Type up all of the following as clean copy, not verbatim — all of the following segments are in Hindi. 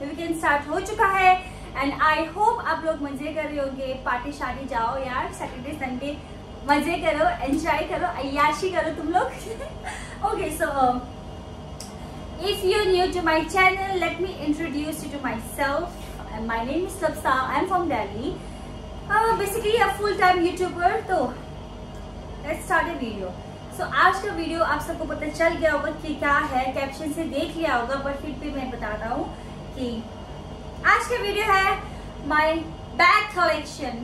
वीकेंड स्टार्ट हो चुका है एंड आई होप आप लोग मजे कर रहे होंगे। पार्टी शादी जाओ यार, सैटरडे संडे मजे करो, एंजॉय करो, अय्याशी करो तुम लोग। Okay, so if you're new to my channel, let me introduce you to myself. My name is Labsa. I'm from Delhi. Basically a full-time YouTuber. तो let's start a video. So आज का वीडियो आप सबको पता चल गया होगा कि क्या है, कैप्शन से देख लिया होगा, पर फिर भी मैं बताता हूँ कि आज का वीडियो है my bag collection.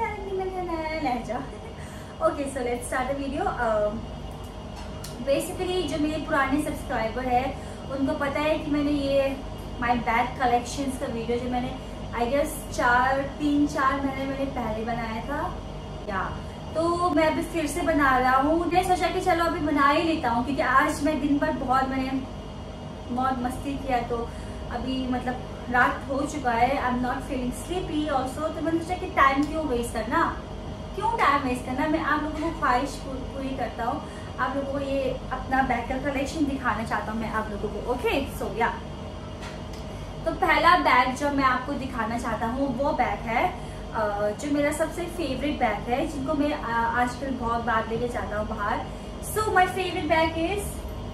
Okay, so let's start the video. Basically जो मेरे पुराने सब्सक्राइबर है उनको पता है कि मैंने ये माई बैग कलेक्शंस का वीडियो जो मैंने आई गेस 3-4 महीने मैंने पहले बनाया था या तो मैं अभी फिर से बना रहा हूँ। मुझे सोचा कि चलो अभी बना ही लेता हूँ क्योंकि आज मैं दिन भर मैंने बहुत मस्ती किया, तो अभी मतलब रात हो चुका है। I am not feeling sleepy also, तो मैंने सोचा कि टाइम क्यों वेस्ट करना, मैं आप लोगों को ख्वाहिश पूरी करता हूँ, आप लोगों को ये अपना बैग का कलेक्शन दिखाना चाहता हूँ मैं आप लोगों को। ओके, सो या तो पहला बैग जो मैं आपको दिखाना चाहता हूँ वो बैग है जो मेरा सबसे फेवरेट बैग है, जिनको मैं आजकल बहुत बार लेके जाता हूँ बाहर। So my favourite bag is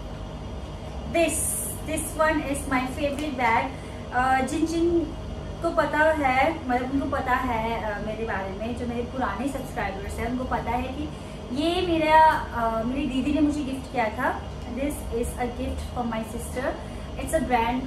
this one is my favourite bag. जिन को पता है, मतलब उनको पता है मेरे बारे में, जो मेरे पुराने सब्सक्राइबर्स हैं उनको पता है कि ये मेरी दीदी ने मुझे गिफ्ट किया था। This is a gift for my sister. It's a brand,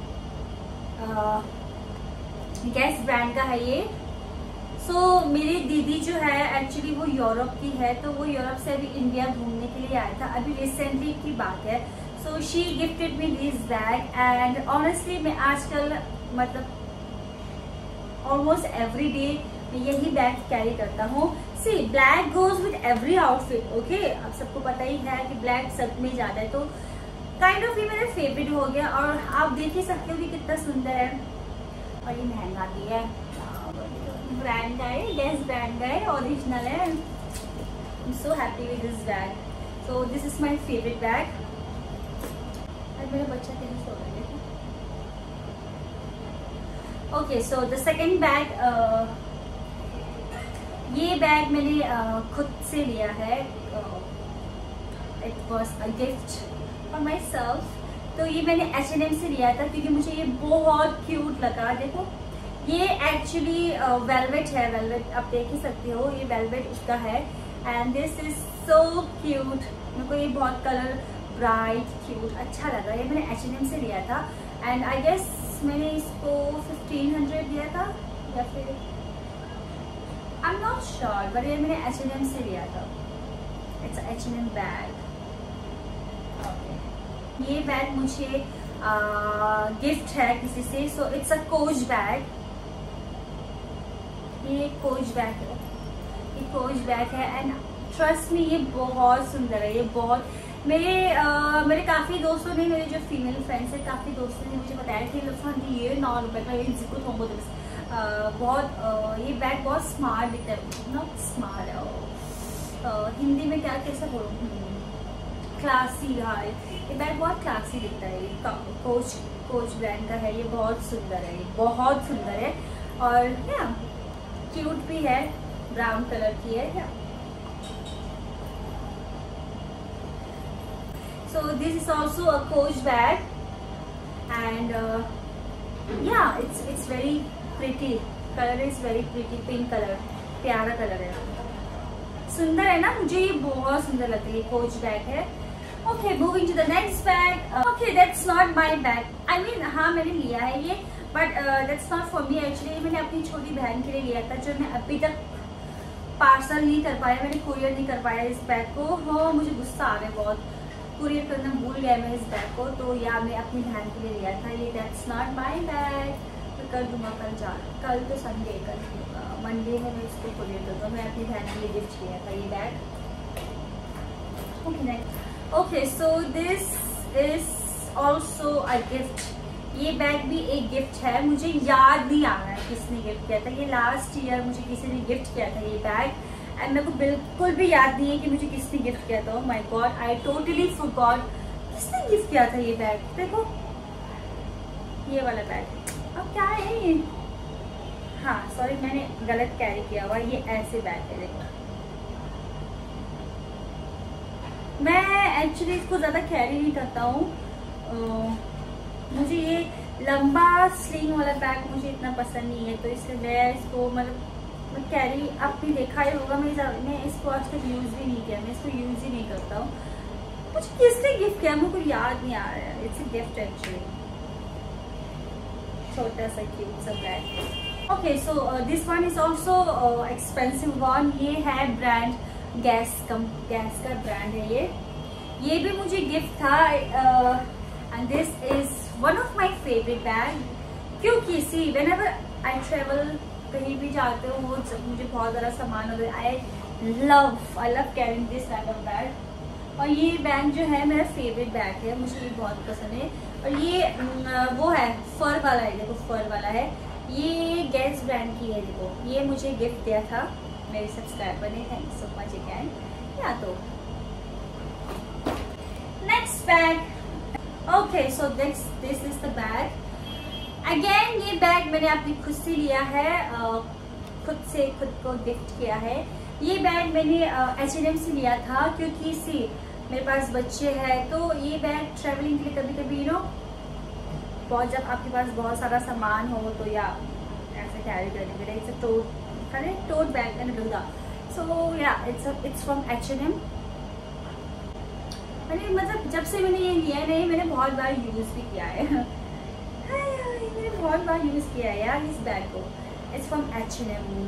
Guess brand का है ये। सो मेरी दीदी जो है एक्चुअली वो यूरोप की है, तो वो यूरोप से अभी इंडिया घूमने के लिए आया था, अभी रिसेंटली की बात है। So she gifted me this bag and honestly मैं आजकल मतलब ऑलमोस्ट एवरी डे मैं यही बैग कैरी करता हूँ। See black goes with every outfit. Okay, अब सबको पता ही है कि ब्लैक सब में जाता है, तो काइंड ऑफ ये मेरा फेवरेट हो गया। और आप देख ही सकते हो कि कितना सुंदर है, और ये महंगा भी है, ब्रांड का है, गैस ब्रांड का है, ओरिजिनल है। I am so happy with this bag. So this is my favourite bag. और मेरा बच्चा कहीं सो रहा है। Okay, so the second bag, ये बैग मैंने खुद से लिया है। It was a gift for myself. तो ये मैंने H&M से लिया था क्योंकि मुझे ये बहुत क्यूट लगा। देखो ये एक्चुअली वेलवेट है, वेलवेट आप देख ही सकते हो, ये वेलवेट उसका है and this is so cute. मेरे को ये बहुत कलर ब्राइट क्यूट अच्छा लगा। ये मैंने H&M से लिया था एंड आई गेस मैंने इसको 1500 दिया था या फिर I am not sure, but ये मैंने H&M से लिया था। It's H&M bag. ये बैग मुझे गिफ्ट है किसी से। So it's a Coach bag. ये कोच बैग है, ये कोच बैग है एंड ट्रस्ट मी ये बहुत सुंदर है। ये बहुत मेरे काफी दोस्तों ने, मेरे जो फीमेल फ्रेंड्स है, काफी दोस्तों ने मुझे बताया कि लफान ये 9 रुपए का ये जिको थोम्बो बहुत ये बैग बहुत स्मार्ट दिखता है। नॉट स्मार्ट है, हिंदी में क्या कैसे बोलूँ, क्लासी। हाँ, ये बैग बहुत क्लासी दिखता है। ये कोच ब्रांड का है, ये बहुत सुंदर है, ये बहुत सुंदर है और या क्यूट भी है, ब्राउन कलर की है या। So this is also a coach bag and yeah, it's very pretty. Color is very pretty, pink color, प्यारा कलर है, सुंदर है ना, मुझे ये बहुत सुंदर लगता है। ये कोच बैग है। Okay, moving to the next bag. Okay, that's not my bag. I mean हाँ मैंने लिया है ये, but that's not for me actually. मैंने अपनी छोटी बहन के लिए लिया था जो मैं अभी तक पार्सल नहीं कर पाया, मैंने कुरियर नहीं कर पाया इस बैग को। हाँ मुझे गुस्सा आ गया बहुत, कुरियर करना भूल गया मैं इस बैग को, तो या मैं अपनी बहन के लिए लिया था ये। That's not my bag. तो कर दूंगा कल तो संडे, कल मंडे में मैं इसको कुरियर दूंगा। मैं अपनी बहन के लिए गिफ्ट किया था ये bag. Okay next. Okay, so this is also a gift. ये बैग भी एक गिफ्ट है, मुझे याद नहीं आ रहा है किसने गिफ्ट किया था। ये लास्ट ईयर मुझे किसी ने गिफ्ट किया था ये बैग एंड मेरे को बिल्कुल भी याद नहीं है कि मुझे किसने गिफ्ट किया था। My God, I totally forgot किसने गिफ्ट किया था ये बैग। देखो ये वाला बैग। अब क्या है ये, हाँ सॉरी मैंने गलत कैरी किया हुआ, ये ऐसे बैग है देखो। मैं एक्चुअली इसको ज़्यादा कैरी नहीं करता हूँ, मुझे ये लंबा स्लिंग वाला बैग मुझे इतना पसंद नहीं है, तो इसलिए मैं इसको मतलब कैरी आपने देखा ही होगा, मैं इसको आज तक यूज़ भी नहीं किया, मैं इसको यूज़ ही नहीं करता हूँ। मुझे किसने गिफ्ट किया मुझे कोई याद नहीं आ रहा है, इट्स अ गिफ्ट एक्चुअली, छोटा सा क्यूट सा bag. Okay so this one is also expensive one, ये है ब्रांड गैस का ब्रांड है ये भी मुझे गिफ्ट था, and this is one of my favourite bag, क्योंकि see whenever I travel कहीं भी जाते हो वो मुझे बहुत ज़्यादा सामान हो गया, I love carrying this kind of bag. और ये बैग जो है मेरा फेवरेट बैग है, मुझे ये बहुत पसंद है। और ये वो है फर वाला है, देखो फर वाला है, ये गैस ब्रांड की है, देखो ये मुझे गिफ्ट दिया था मेरे सब्सक्राइबर ने, thank you so much again. या तो next bag, okay so this is the bag again. ये बैग मैंने अपनी खुद से लिया है, खुद को गिफ्ट किया है। ये बैग मैंने H&M से लिया था, क्योंकि सी मेरे पास बच्चे हैं, तो ये बैग ट्रैवलिंग के लिए कभी कभी यू नो बहुत, जब आपके पास बहुत सारा सामान हो तो या ऐसे कैरी करने के लिए इट्स अ टोट बैग मैंने दूंगा। सो या इट्स फ्रॉम H&M। मैंने मतलब जब से मैंने ये लिया है नहीं, मैंने बहुत बार यूज भी किया है मैंने बहुत बार यूज किया है यार इस बैग को। It's from H&M।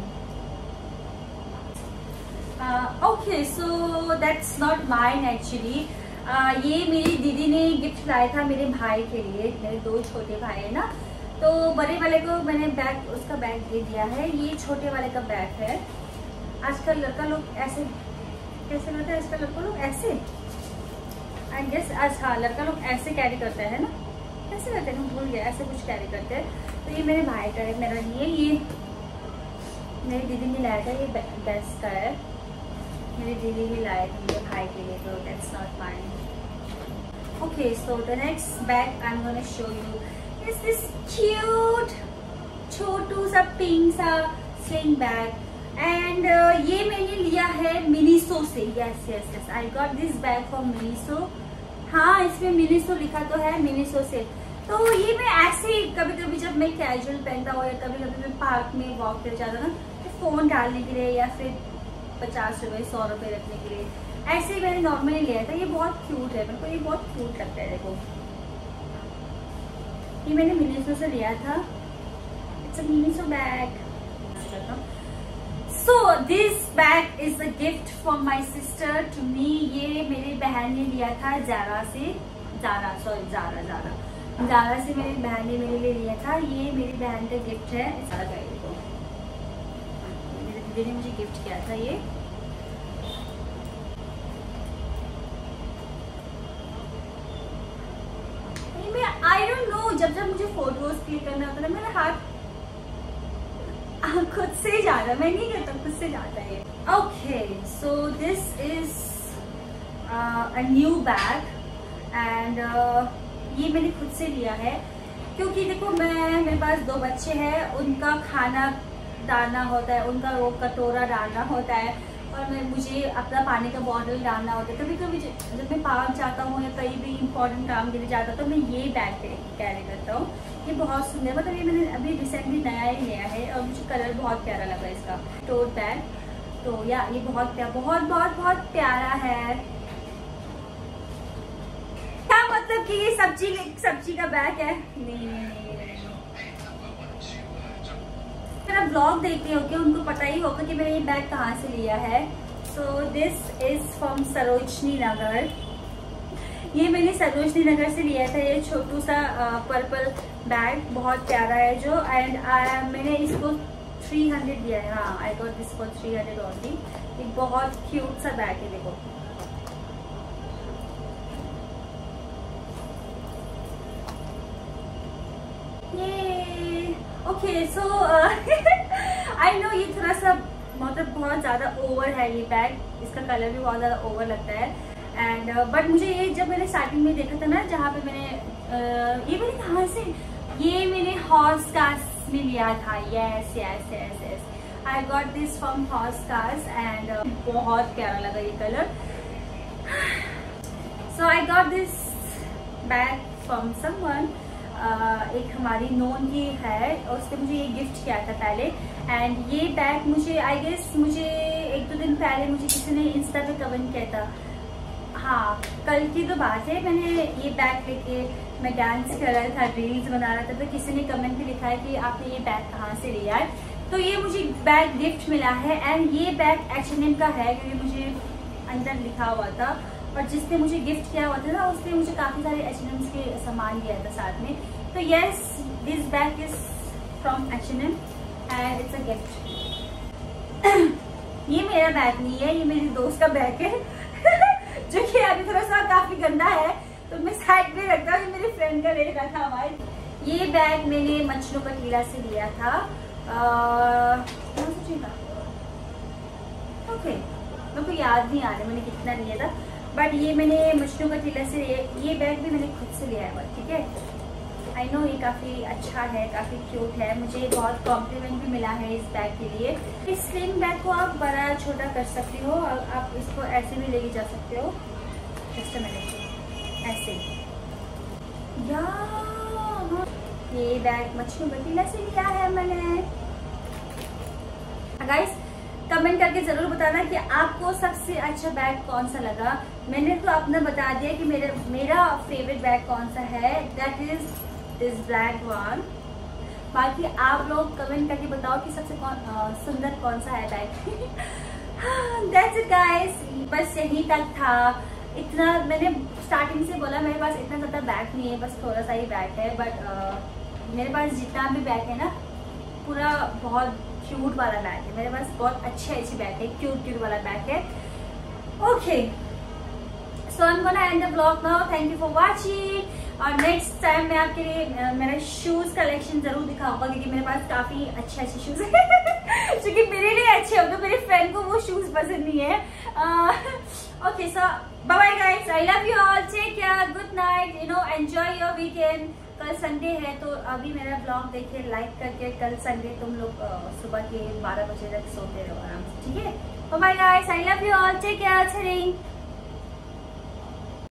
Okay so that's not mine actually, ये मेरी दीदी ने गिफ्ट लाया था मेरे भाई के लिए, मेरे 2 छोटे भाई है ना, तो बड़े वाले को मैंने बैग उसका बैग दे दिया है, ये छोटे वाले का बैग है। आजकल लड़का लोग ऐसे कैसे करते हैं, आजकल लड़का लोग ऐसे आई गेस, अच्छा लड़का लोग ऐसे कैरी करते हैं ना, कैसे करते हैं भूल गया, ऐसे कुछ कैरी करते हैं। तो ये मेरे भाई का है, मेरा नहीं है, ये मेरी दीदी ने लाया था, ये बेस्ट का है, मेरी दीदी ने लाया था मेरे भाई के लिए, तो that's not mine. Okay so the next bag I am gonna show you is this cute छोटू सा पिंक सा स्लिंग बैग, एंड ये मैंने लिया है मिनीसो से। Yes I got this bag from Miniso. हाँ इसमें मिनीसो लिखा तो है, मिनीसो से। तो ये मैं ऐसे कभी कभी जब मैं कैजुअल पहनता हूँ या कभी कभी मैं पार्क में वॉक कर जाता ना, तो फोन डालने के लिए या फिर 50 रुपए 100 रुपए रखने के लिए, ऐसे ही मैंने नॉर्मली लिया था। ये बहुत क्यूट है, मेरे को ये बहुत क्यूट लगता है। देखो ये मैंने मिनीसो से लिया था, it's a Miniso bag. So this bag is a gift from my sister to me. ये मेरी बहन ने लिया था जारा से मेरी बहन ने मेरे लिए लिया था। ये मेरी बहन का गिफ्ट है, देखो मेरी दीदी ने मुझे गिफ्ट किया था ये। आई डोंट नो, जब मुझे फोटोज क्लिक करना होता है मेरा हाथ खुद से जाता, मैं नहीं करता, खुद से जाता है। Okay so this is a new bag and ये मैंने खुद से लिया है, क्योंकि देखो मेरे पास 2 बच्चे हैं, उनका खाना डालना होता है, उनका वो कटोरा डालना होता है, और मुझे अपना पानी का बॉटल डालना होता है। कभी कभी जब मैं पार्क जाता हूँ या कहीं भी इंपॉर्टेंट काम के लिए जाता हूँ तो मैं ये बैग कैरी करता हूँ। ये बहुत सुंदर, मतलब ये मैंने अभी रिसेंटली नया ही लिया है और मुझे कलर बहुत प्यारा लगा इसका, टोट बैग। तो या ये बहुत प्यारा है। क्या मतलब कि ये सब्जी का बैग है? नहीं मेरा ब्लॉग देखते हो कि उनको पता ही होगा कि मैंने ये बैग कहाँ से लिया है। So this is from Sarojini Nagar. ये मैंने सरोजनी नगर से लिया था, ये छोटू सा पर्पल बैग, बहुत प्यारा है जो, एंड मैंने इसको 300 दिया है। हाँ I got this for 300 only. एक बहुत क्यूट सा बैग है, देखो ये। ओके सो आई नो ये थोड़ा सा मतलब बहुत ज्यादा ओवर है ये बैग, इसका कलर भी बहुत ज्यादा ओवर लगता है एंड बट मुझे ये जब मैंने स्टार्टिंग में देखा था ना, जहाँ पे मैंने ये मैंने कहाँ से ये मैंने हॉर्स कार्स में लिया था। Yes yes yes yes, I got this from horse cars and बहुत प्यारा लगा ये colour. So I got this bag from someone, एक हमारी नोन की है, उसने मुझे ये गिफ्ट किया था पहले। एंड ये बैग मुझे आई गेस मुझे 1-2 दिन पहले मुझे किसी ने इंस्टा पे कमेंट किया था। हाँ, कल की तो बात है, मैंने ये बैग लेके मैं डांस कर रहा था, रील्स बना रहा था, तो किसी ने कमेंट में लिखा है कि आपने ये बैग कहाँ से लिया है। तो ये मुझे बैग गिफ्ट मिला है एंड ये बैग H&M का है, क्योंकि मुझे अंदर लिखा हुआ था। और जिसने मुझे गिफ्ट किया हुआ था ना, उसने मुझे काफी सारे H&M के सामान दिया था साथ में। तो yes, this bag is from H&M and it's a gift. ये मेरा बैग नहीं है, ये मेरी दोस्त का बैग है जो कि अभी थोड़ा सा काफी गंदा है, तो मैं साइड में रखता हूँ, मेरी फ्रेंड का ले रखा हुआ है। ये बैग मैंने मछलू कटीला से लिया था। ओके, मेरे को याद नहीं आ रहा मैंने कितना लिया था, बट ये मैंने मछलू कटीला से ये बैग भी मैंने खुद से लिया है। ठीक है, आई नो ये काफी अच्छा है, काफी क्यूट है, मुझे बहुत कॉम्प्लीमेंट भी मिला है इस बैग के लिए। इस स्लिंग बैग को आप बड़ा छोटा कर सकते हो, आप इसको ऐसे भी लेके जा सकते हो। जस्ट अ मिनट, ऐसे। या ये बैग मछलू कटीला से लिया है मैंने। गाइस, कमेंट करके जरूर बताना कि आपको सबसे अच्छा बैग कौन सा लगा। मैंने तो अपना बता दिया कि मेरा फेवरेट बैग कौन सा है, that is this black one. बाकी आप लोग कमेंट करके बताओ कि सबसे सुंदर कौन सा है बैग। दैट्स इट गाइस, बस यही तक था। इतना मैंने स्टार्टिंग से बोला, मेरे पास इतना ज्यादा बैग नहीं है, बस थोड़ा सा ही बैग है, बट मेरे पास जितना भी बैग है ना, पूरा बहुत क्यूट वाला बैग है मेरे पास, बहुत अच्छे बैग है, क्यूट वाला बैग है। Okay, so I am gonna end the vlog now. Thank you for watching, और नेक्स्ट टाइम मैं आपके लिए मेरा शूज कलेक्शन जरूर दिखाऊंगा, क्योंकि मेरे पास काफी अच्छे शूज है जो कि मेरे लिए अच्छे होंगे, मेरे फ्रेंड को वो शूज पसंद नहीं है। Okay, so bye bye guys, I love you all, take care, good night, you know, enjoy your weekend. कल संडे है, तो अभी मेरा ब्लॉग देखिए लाइक करके, कल संडे तुम लोग सुबह के 12 बजे तक सोते रहो आराम से। ठीक है, bye bye guys, I love you all, take care.